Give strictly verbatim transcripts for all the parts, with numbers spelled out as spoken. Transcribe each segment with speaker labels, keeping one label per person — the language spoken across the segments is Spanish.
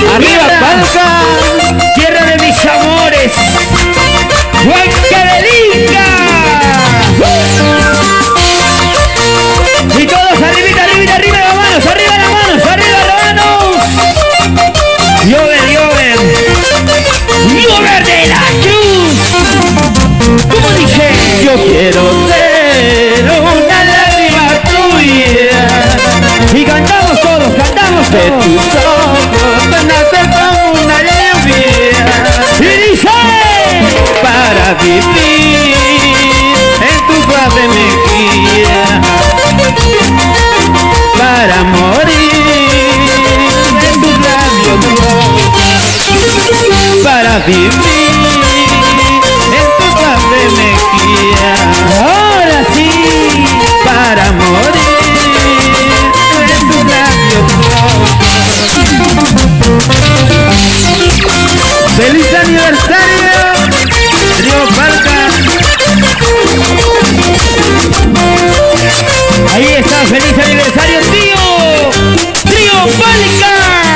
Speaker 1: Arriba Palca,
Speaker 2: tierra de mis amores, Huanca del Inca. Y todos arribita, arribita, arriba las manos, arriba las manos, arriba las manos. Llover, llover, llover de la cruz. ¿Cómo dice?
Speaker 1: yo quiero ser una lágrima tuya.
Speaker 2: Y cantamos todos, cantamos
Speaker 1: De
Speaker 2: todos.
Speaker 1: tus ojos nace como una lluvia.
Speaker 2: Y dice,
Speaker 1: Para vivir en tu suave mejilla, para morir en tus labios rojos, para vivir en tu suave mejilla,
Speaker 2: ahora sí.
Speaker 1: para morir en tus labios rojos. ¡Feliz aniversario, señor Palca!
Speaker 2: Ahí está, feliz aniversario, tío. Trío Palca.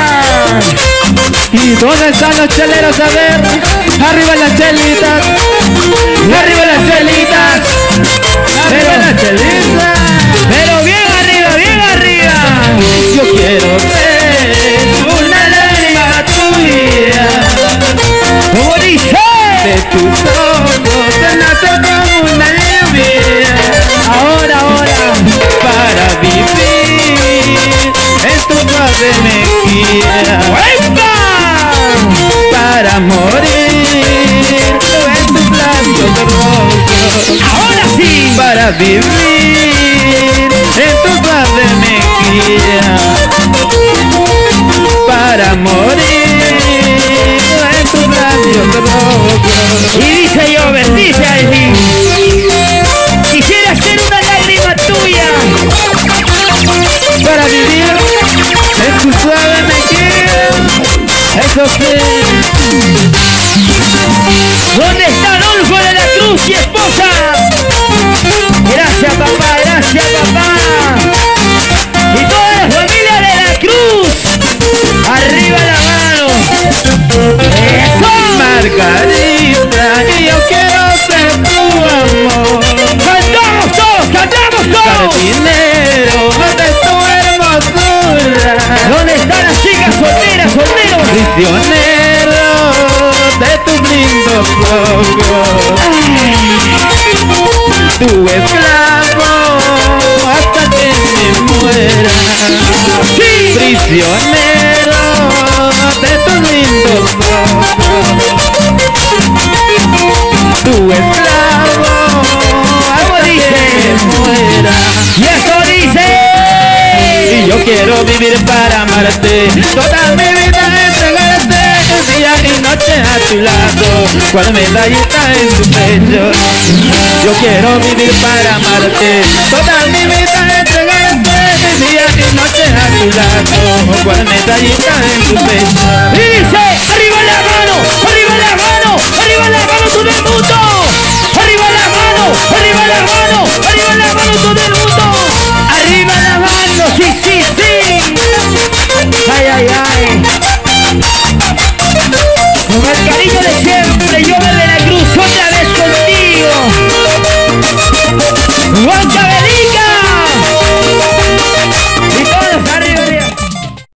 Speaker 1: ¿Y dónde están los cheleros? A ver, arriba las chelitas, arriba las chelitas, arriba las chelitas.
Speaker 2: Pero bien arriba, bien arriba.
Speaker 1: Yo quiero ser una lágrima tuya.
Speaker 2: Como dice,
Speaker 1: De tus ojos nace como una lluvia.
Speaker 2: ahora, ahora.
Speaker 1: Para vivir en tu suave mejilla,
Speaker 2: ¡Epa!
Speaker 1: para morir en tus labios rojos.
Speaker 2: Ahora sí.
Speaker 1: Para vivir en tu suave mejilla, para morir en tus labios rojos.
Speaker 2: Y dice Llover, dice así. Quisiera ser una lágrima tuya.
Speaker 1: Para vivir en tu suave mejilla, eso sí.
Speaker 2: ¿Dónde está Adolfo de la Cruz y esposa? Gracias papá, gracias papá. Y toda la familia de la Cruz. Arriba la mano. Eso.
Speaker 1: Margarita, y yo quiero ser tu amor.
Speaker 2: Cantamos todos, cantamos todos.
Speaker 1: Jardinero de tu hermosura,
Speaker 2: ¿Dónde están las chicas solteras, solteros?
Speaker 1: prisionero de tus lindos ojos, tu esclavo hasta que me muera.
Speaker 2: Sí.
Speaker 1: Prisionero de tus lindos ojos, tu esclavo hasta que me muera.
Speaker 2: Y eso dice.
Speaker 1: Y yo quiero vivir para amarte, toda mi vida entregarte, día y noche a tu lado, cual medallita en tu pecho. Yo quiero vivir para amarte, toda mi vida entregarte, día y noche a tu lado, cual medallita en tu pecho.
Speaker 2: Y dice, arriba la mano, arriba la mano, arriba la mano todo el mundo.